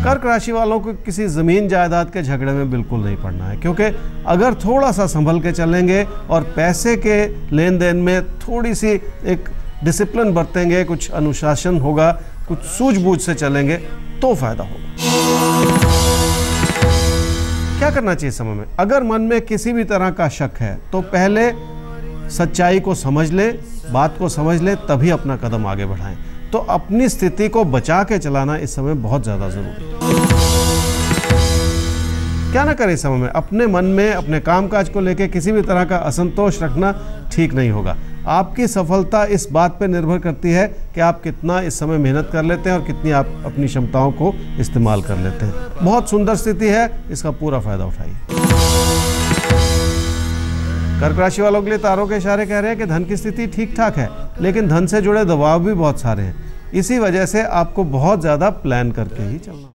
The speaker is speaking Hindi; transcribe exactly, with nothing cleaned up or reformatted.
कर्क राशि वालों को किसी ज़मीन जायदाद के झगड़े में बिल्कुल नहीं पड़ना है, क्योंकि अगर थोड़ा सा संभल के चलेंगे और पैसे के लेन देन में थोड़ी सी एक डिसिप्लिन बरतेंगे, कुछ अनुशासन होगा, कुछ सूझबूझ से चलेंगे तो फायदा होगा। क्या करना चाहिए समय में? अगर मन में किसी भी तरह का शक है तो पहले सच्चाई को समझ ले, बात को समझ ले, तभी अपना कदम आगे बढ़ाएं। तो अपनी स्थिति को बचा के चलाना इस समय बहुत ज़्यादा ज़रूरी है। क्या ना करें इस समय में? अपने मन में अपने कामकाज को लेकर किसी भी तरह का असंतोष रखना ठीक नहीं होगा। आपकी सफलता इस बात पर निर्भर करती है कि आप कितना इस समय मेहनत कर लेते हैं और कितनी आप अपनी क्षमताओं को इस्तेमाल कर लेते हैं। बहुत सुंदर स्थिति है, इसका पूरा फायदा उठाइए। कर्क राशि वालों के लिए तारों के इशारे कह रहे हैं कि धन की स्थिति ठीक ठाक है, लेकिन धन से जुड़े दबाव भी बहुत सारे हैं। इसी वजह से आपको बहुत ज़्यादा प्लान करके ही चलना।